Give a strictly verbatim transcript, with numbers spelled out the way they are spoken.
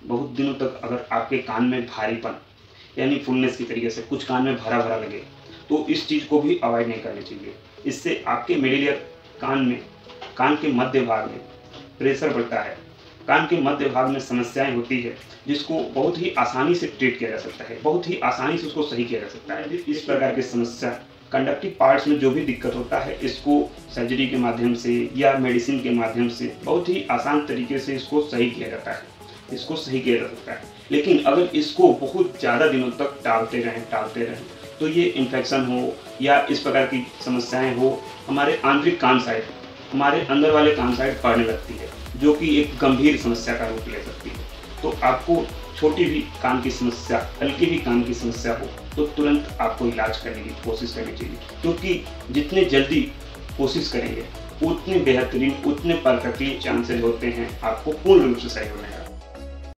बहुत दिनों तक अगर आपके कान में भारीपन यानी फुलनेस की तरीके से कुछ कान में भरा भरा लगे तो इस चीज़ को भी अवॉइड नहीं करनी चाहिए। इससे आपके मिडिल ईयर कान में कान के मध्य भाग में प्रेशर बढ़ता है, कान के मध्य भाग में समस्याएं होती है जिसको बहुत ही आसानी से ट्रीट किया जा सकता है, बहुत ही आसानी से उसको सही किया जा सकता है। इस प्रकार की समस्या कंडक्टिव पार्ट्स में जो भी दिक्कत होता है इसको सर्जरी के माध्यम से या मेडिसिन के माध्यम से बहुत ही आसान तरीके से इसको सही किया जाता है, इसको सही किया जा सकता है। लेकिन अगर इसको बहुत ज़्यादा दिनों तक टालते रहें टालते रहें तो ये इन्फेक्शन हो या इस प्रकार की समस्याएं हो हमारे आंतरिक कान साइड, हमारे अंदर वाले कान साइड पड़ने लगती है, जो कि एक गंभीर समस्या का रूप ले सकती है। तो आपको छोटी भी कान की समस्या, हल्की भी कान की समस्या हो तो तुरंत आपको इलाज करने की कोशिश करनी चाहिए, क्योंकि जितने जल्दी कोशिश करेंगे उतने बेहतरीन, उतने परफेक्टली चांसेस होते हैं आपको पूर्ण रूप से सही होने का।